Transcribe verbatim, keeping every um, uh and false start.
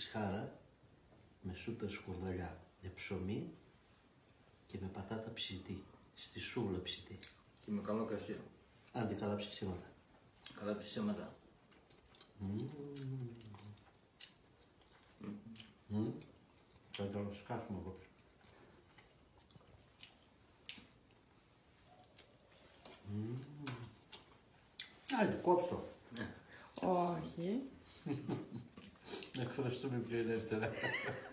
σχάρα με σούπερ σκουρδαλιά, με ψωμί και με πατάτα ψητή, στη σούβλα ψητή. Και με καλό κρασί. Άντε καλά ψησίματα. Καλά ψησίματα. Μμμ. Μμμ. Θα το σκάσουμε απόψε. Μμμ. Άντε, κόψτο. Όχι. Να εκφραστούμε πιο ελεύθερα.